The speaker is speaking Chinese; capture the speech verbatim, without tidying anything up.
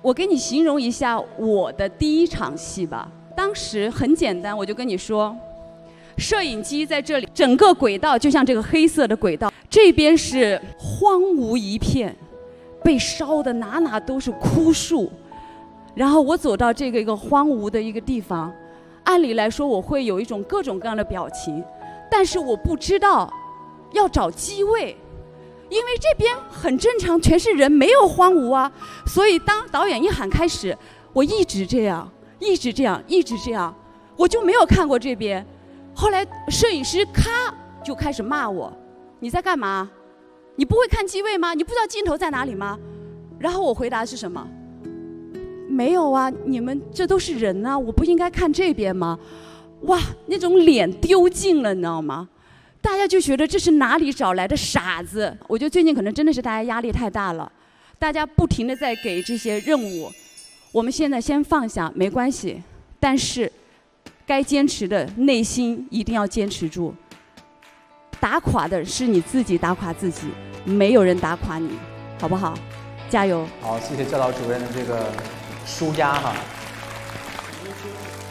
我给你形容一下我的第一场戏吧。当时很简单，我就跟你说，摄影机在这里，整个轨道就像这个黑色的轨道，这边是荒芜一片，被烧的哪哪都是枯树。然后我走到这个一个荒芜的一个地方，按理来说我会有一种各种各样的表情，但是我不知道要找机位。因为这边很正常，全是人，没有荒芜啊。所以当导演一喊开始，我一直这样，一直这样，一直这样，我就没有看过这边。后来摄影师咔就开始骂我：“你在干嘛？你不会看机位吗？你不知道镜头在哪里吗？”然后我回答是什么？没有啊，你们这都是人啊，我不应该看这边吗？哇，那种脸丢尽了，你知道吗？大家就觉得这是哪里找来的傻子。我觉得最近可能真的是大家压力太大了，大家不停地在给这些任务，我们现在先放下没关系，但是该坚持的内心一定要坚持住。打垮的是你自己，打垮自己，没有人打垮你，好不好？加油！ 好，谢谢教导主任的这个舒压哈。